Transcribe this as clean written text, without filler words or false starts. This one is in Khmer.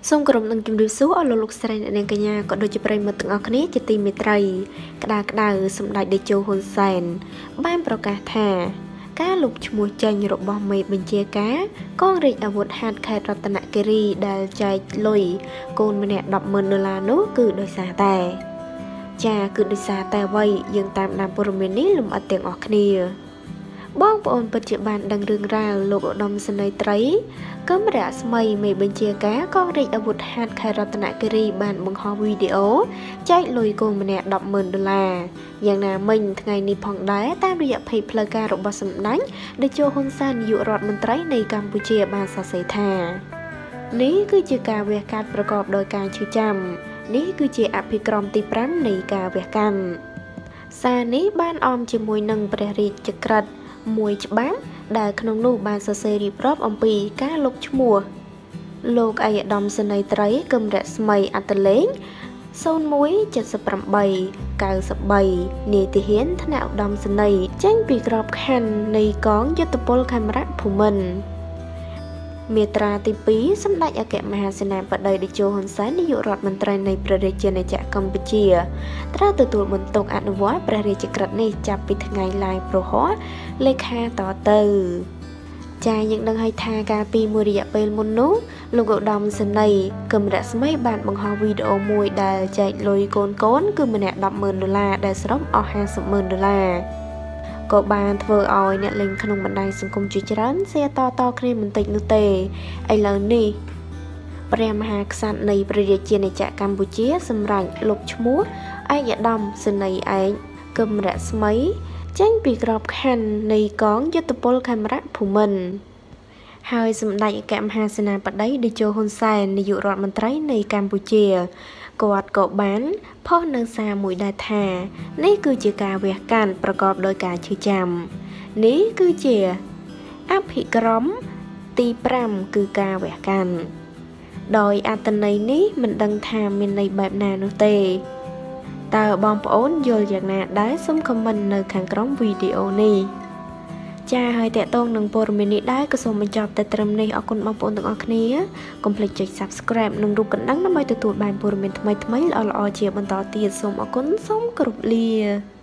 សូមគោរពនឹងជំរាបសួរអស់លោកស្រីអ្នកនាងកញ្ញាក៏ដូចជាប្រិយមិត្តទាំងអស់គ្នាជាទីមេត្រីក្តៅសម្ដេចតេជោហ៊ុនសែនបានប្រកាសថាការលុបឈ្មោះចេញរបស់មេបញ្ជាការកងរាជអាវុធហត្ថខេត្តរតនគិរីដែលចែកលុយកូនម្នាក់$10,000នោះគឺដោយសារតែគឺដោយសារតែអ្វីយើងតាមដានព័ត៌មាននេះលម្អិតទាំងអស់គ្នាបងប្អូនពិតជាបានដឹងរឿងរ៉ាវលោកឧត្តមសេនីយ៍ត្រីកឹមរស្មីមេបញ្ជាការកងរាជអាវុធហត្ថខេត្តរតនគិរីបានបង្ហោះវីដេអូចែកលុយកូនម្នាក់$10,000យ៉ាងណាមិញថ្ងៃនេះផងដែរតាមរយៈเพจផ្លូវការរបស់សម្ដេចតេជោហ៊ុនសែននាយករដ្ឋមន្ត្រីនៃកម្ពុជាបានសរសេរថានេះគឺជាការវះកាត់ប្រកបដោយការឈឺចាំនេះគឺជាអភិក្រមទី5នៃការវះកាត់សារនេះបានអមជាមួយនឹងព្រះរាជក្រឹត្យមួយច្បាប់ដែលក្នុងនោះបានសរសេររៀបរាប់អំពីការលុបឈ្មោះលោកឯកឧត្តមសេនីយ៍ត្រីកឹមរស្មីអត្តលេង017893នាយទាហានថ្នាក់ឧត្តមសេនីយ៍ចេញពីក្របខ័ណ្ឌនៃកងយុទ្ធពលខេមរៈភូមិន្ទមាត្រាទី2សម្ដេចអគ្គមហាសេនាបតីតេជោហ៊ុនសែននាយករដ្ឋមន្ត្រីនៃព្រះរាជាណាចក្រកម្ពុជាត្រូវទទួលបន្ទុកអនុវត្តព្រះរាជក្រឹត្យនេះចាប់ពីថ្ងៃឡើងប្រហ័សលេខាតទៅយើងដឹងហើយថាកាលពីមួយរយៈពេលមុននោះលោកឧត្តមសេនីយ៍កឹមរស្មីបានបង្ហោះវីដេអូមួយដែលចែកលុយកូនគឺម្នាក់$10,000ដែលសរុបអស់$50,000ក៏បានធ្វើឲ្យអ្នកលេងក្នុងបណ្ដាញសង្គមជាច្រើនแชร์តគ្នាបន្តិចនោះទេឥឡូវនេះព្រះមហាក្សត្រនៃព្រះរាជាណាចក្រកម្ពុជាសម្រេចលុបឈ្មោះឯកឧត្តមសេនីយ៍ឯកកឹមរស្មីចេញពីក្របខ័ណ្ឌនៃកងយុទ្ធពលខេមរៈភូមិន្ទហើយសម្ដេចអគ្គមហាសេនាបតីតេជោហ៊ុនសែននាយករដ្ឋមន្ត្រីនៃកម្ពុជាគាត់ក៏បានផុសនៅសារមួយដែរថានេះគឺជាការវះកាត់ប្រកបដោយការឈឺចាំនេះគឺជាអភិក្រមទី5គឺការវះកាត់ដោយអត្ថន័យនេះមិនដឹងថាមានន័យបែបណានោះទេតើបងប្អូនយល់យ៉ាងណាដែរសូមខមមិននៅខាងក្រោមវីដេអូនេះហើយតេតងនឹងព័ត៌មាននេះដែរក៏សូមបញ្ចប់តែត្រឹមនេះអរគុណបងប្អូនទាំងអស់គ្នាកុំភ្លេចចុច Subscribe និងរូបកណ្ដឹងដើម្បីទទួលបានព័ត៌មានថ្មីៗល្អៗជាបន្តទៀតសូមអរគុណសូមគោរពលា